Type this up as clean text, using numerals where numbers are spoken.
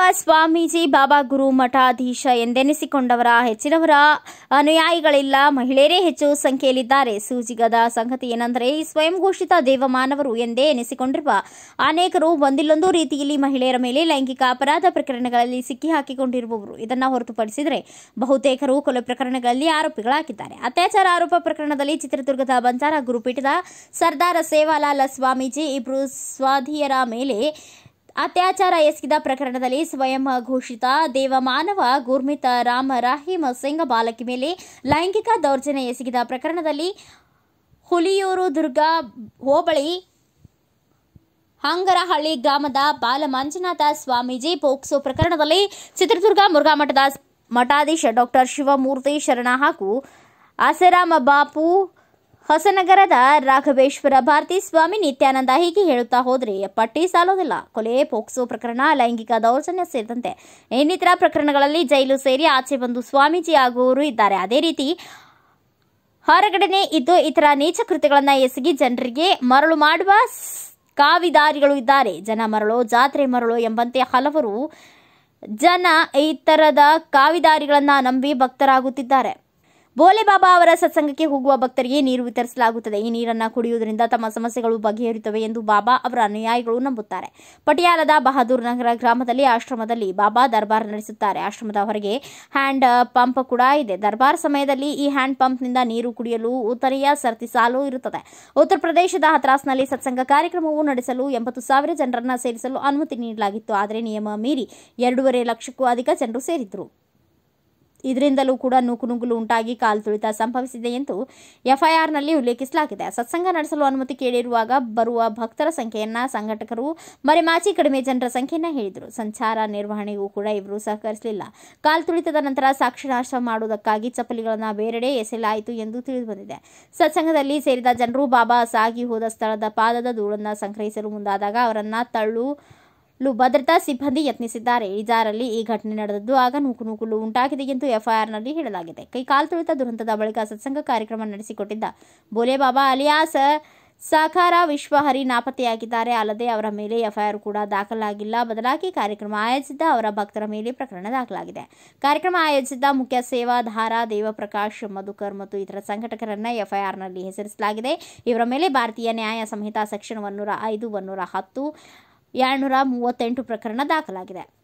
ಸ್ವಾಮೀಜಿ ಬಾಬಾ ಗುರು ಮಠಾಧೀಶ ಎಂದೆನಿಸಿಕೊಂಡವರ ಹೆಚ್ಚಿನವರ ಅನುಯಾಯಿಗಳಿಲ್ಲ, ಮಹಿಳೆಯರೇ ಹೆಚ್ಚು ಸಂಖ್ಯೆಯಲ್ಲಿದ್ದಾರೆ. ಸೂಜಿಗದ ಸಂಗತಿ ಏನೆಂದರೆ, ಈ ಸ್ವಯಂ ಘೋಷಿತ ದೇವಮಾನವರು ಎಂದೇ ಎನಿಸಿಕೊಂಡಿರುವ ಅನೇಕರು ಒಂದಿಲ್ಲೊಂದು ರೀತಿಯಲ್ಲಿ ಮಹಿಳೆಯರ ಮೇಲೆ ಲೈಂಗಿಕ ಅಪರಾಧ ಪ್ರಕರಣಗಳಲ್ಲಿ ಸಿಕ್ಕಿ ಹಾಕಿಕೊಂಡಿರುವವರು. ಇದನ್ನು ಹೊರತುಪಡಿಸಿದರೆ ಬಹುತೇಕರು ಕೊಲೆ ಪ್ರಕರಣಗಳಲ್ಲಿ ಆರೋಪಿಗಳಾಗಿದ್ದಾರೆ. ಅತ್ಯಾಚಾರ ಆರೋಪ ಪ್ರಕರಣದಲ್ಲಿ ಚಿತ್ರದುರ್ಗದ ಬಂಜಾರ ಗುರುಪೀಠದ ಸರ್ದಾರ ಸೇವಾಲಾಲ್ ಸ್ವಾಮೀಜಿ ಇಬ್ಬರು ಸ್ವಾಧೀಯರ ಮೇಲೆ ಅತ್ಯಾಚಾರ ಎಸಗಿದ ಪ್ರಕರಣದಲ್ಲಿ ಸ್ವಯಂ ಘೋಷಿತ ದೇವಮಾನವ ಗುರ್ಮಿತ್ ರಾಮ್ ರಹೀಂ ಸಿಂಗ್ ಬಾಲಕಿ ಮೇಲೆ ಲೈಂಗಿಕ ದೌರ್ಜನ್ಯ ಎಸಗಿದ ಪ್ರಕರಣದಲ್ಲಿ ಹುಲಿಯೂರು ದುರ್ಗ ಹೋಬಳಿ ಹಂಗರಹಳ್ಳಿ ಗ್ರಾಮದ ಬಾಲ ಮಂಜುನಾಥ ಸ್ವಾಮೀಜಿ ಪೋಕ್ಸೋ ಪ್ರಕರಣದಲ್ಲಿ ಚಿತ್ರದುರ್ಗ ಮುರುಘಾ ಮಠದ ಮಠಾಧೀಶ ಡಾಕ್ಟರ್ ಶಿವಮೂರ್ತಿ ಶರಣ ಹಾಗೂ ಆಸರಾಮ ಬಾಪು, ಹೊಸನಗರದ ರಾಘವೇಶ್ವರ ಭಾರತಿ ಸ್ವಾಮಿ, ನಿತ್ಯಾನಂದ ಹೀಗೆ ಹೇಳುತ್ತಾ ಹೋದರೆ ಪಟ್ಟಿ ಸಾಲೋದಿಲ್ಲ. ಕೊಲೆ, ಪೋಕ್ಸೋ ಪ್ರಕರಣ, ಲೈಂಗಿಕ ದೌರ್ಜನ್ಯ ಸೇರಿದಂತೆ ಇನ್ನಿತರ ಪ್ರಕರಣಗಳಲ್ಲಿ ಜೈಲು ಸೇರಿ ಆಚೆ ಬಂದು ಸ್ವಾಮೀಜಿ ಆಗುವವರು ಇದ್ದಾರೆ. ಅದೇ ರೀತಿ ಹೊರಗಡೆನೇ ಇದ್ದು ಇತರ ನೀಚ ಕೃತ್ಯಗಳನ್ನು ಎಸಗಿ ಜನರಿಗೆ ಮರಳು ಮಾಡುವ ಕಾವಿದಾರಿಗಳು ಇದ್ದಾರೆ. ಜನ ಮರಳು, ಜಾತ್ರೆ ಮರಳು ಎಂಬಂತೆ ಹಲವರು ಜನ ಈ ತರದ ಕಾವಿದಾರಿಗಳನ್ನು ನಂಬಿ ಭಕ್ತರಾಗುತ್ತಿದ್ದಾರೆ. ಭೋಲೆ ಬಾಬಾ ಅವರ ಸತ್ಸಂಗಕ್ಕೆ ಹೋಗುವ ಭಕ್ತರಿಗೆ ನೀರು ವಿತರಿಸಲಾಗುತ್ತದೆ. ಈ ನೀರನ್ನು ಕುಡಿಯುವುದರಿಂದ ತಮ್ಮ ಸಮಸ್ಯೆಗಳು ಬಗೆಹರಿಯುತ್ತವೆ ಎಂದು ಬಾಬಾ ಅವರ ಅನುಯಾಯಿಗಳು ನಂಬುತ್ತಾರೆ. ಪಟಿಯಾಲದ ಬಹದ್ದೂರ್ ನಗರ ಗ್ರಾಮದಲ್ಲಿ ಆಶ್ರಮದಲ್ಲಿ ಬಾಬಾ ದರ್ಬಾರ್ ನಡೆಸುತ್ತಾರೆ. ಆಶ್ರಮದ ಹೊರಗೆ ಹ್ಯಾಂಡ್ ಪಂಪ್ ಕೂಡ ಇದೆ. ದರ್ಬಾರ್ ಸಮಯದಲ್ಲಿ ಈ ಹ್ಯಾಂಡ್ ಪಂಪ್ನಿಂದ ನೀರು ಕುಡಿಯಲು ಉತ್ತರೆಯ ಸರತಿ ಸಾಲು ಇರುತ್ತದೆ. ಉತ್ತರ ಪ್ರದೇಶದ ಹತ್ರಾಸ್ನಲ್ಲಿ ಸತ್ಸಂಗ ಕಾರ್ಯಕ್ರಮವು ನಡೆಸಲು 80,000 ಜನರನ್ನು ಸೇರಿಸಲು ಅನುಮತಿ ನೀಡಲಾಗಿತ್ತು. ಆದರೆ ನಿಯಮ ಮೀರಿ 2.5 ಲಕ್ಷಕ್ಕೂ ಅಧಿಕ ಜನರು ಸೇರಿದ್ರು. ಇದರಿಂದಲೂ ಕೂಡ ನೂಕುನುಗ್ಗಲು ಉಂಟಾಗಿ ಕಾಲು ತುಳಿತ ಸಂಭವಿಸಿದೆ ಎಂದು ಎಫ್ಐಆರ್ನಲ್ಲಿ ಉಲ್ಲೇಖಿಸಲಾಗಿದೆ. ಸತ್ಸಂಗ ನಡೆಸಲು ಅನುಮತಿ ಕೇಳಿರುವಾಗ ಬರುವ ಭಕ್ತರ ಸಂಖ್ಯೆಯನ್ನ ಸಂಘಟಕರು ಮರೆಮಾಚಿ ಕಡಿಮೆ ಜನರ ಸಂಖ್ಯೆಯನ್ನ ಹೇಳಿದರು. ಸಂಚಾರ ನಿರ್ವಹಣೆಗೂ ಕೂಡ ಇವರು ಸಹಕರಿಸಲಿಲ್ಲ. ಕಾಲು ತುಳಿತದ ನಂತರ ಸಾಕ್ಷಿನಾಶ ಮಾಡುವುದಕ್ಕಾಗಿ ಚಪ್ಪಲಿಗಳನ್ನು ಬೇರೆಡೆ ಎಸೆಯಲಾಯಿತು ಎಂದು ತಿಳಿದುಬಂದಿದೆ. ಸತ್ಸಂಗದಲ್ಲಿ ಸೇರಿದ ಜನರು ಬಾಬಾ ಸಾಗಿ ಹೋದ ಸ್ಥಳದ ಪಾದದ ಧೂಳನ್ನು ಸಂಗ್ರಹಿಸಲು ಮುಂದಾದಾಗ ಅವರನ್ನ ಭದ್ರತಾ ಸಿಬ್ಬಂದಿ ಯತ್ನಿಸಿದ್ದಾರೆ. ಇಳಿಜಾರಲ್ಲಿ ಈ ಘಟನೆ ನಡೆದದ್ದು. ಆಗ ನೂಕುನುಗ್ಗಲು ಉಂಟಾಗಿದೆ ಎಂದು ಎಫ್ಐಆರ್ನಲ್ಲಿ ಹೇಳಲಾಗಿದೆ. ಕಾಲು ತುಳಿತ ದುರಂತದ ಬಳಿಕ ಸತ್ಸಂಗ ಕಾರ್ಯಕ್ರಮ ನಡೆಸಿಕೊಟ್ಟಿದ್ದ ಭೋಲೆ ಬಾಬಾ ಅಲಿಯಾಸ್ ಸಾಕಾರ ವಿಶ್ವಹರಿ ನಾಪತ್ತೆಯಾಗಿದ್ದಾರೆ. ಅಲ್ಲದೆ ಅವರ ಮೇಲೆ ಎಫ್ಐಆರ್ ಕೂಡ ದಾಖಲಾಗಿಲ್ಲ. ಬದಲಾಗಿ ಕಾರ್ಯಕ್ರಮ ಆಯೋಜಿಸಿದ್ದ ಅವರ ಭಕ್ತರ ಮೇಲೆ ಪ್ರಕರಣ ದಾಖಲಾಗಿದೆ. ಕಾರ್ಯಕ್ರಮ ಆಯೋಜಿಸಿದ್ದ ಮುಖ್ಯ ಸೇವಾಧಾರ ದೇವಪ್ರಕಾಶ್ ಮಧುಕರ್ ಮತ್ತು ಇತರ ಸಂಘಟಕರನ್ನ ಎಫ್ಐಆರ್ನಲ್ಲಿ ಹೆಸರಿಸಲಾಗಿದೆ. ಇವರ ಮೇಲೆ ಭಾರತೀಯ ನ್ಯಾಯ ಸಂಹಿತಾ ಸೆಕ್ಷನ್ 105, 110, 238 ಪ್ರಕರಣ ದಾಖಲಾಗಿದೆ.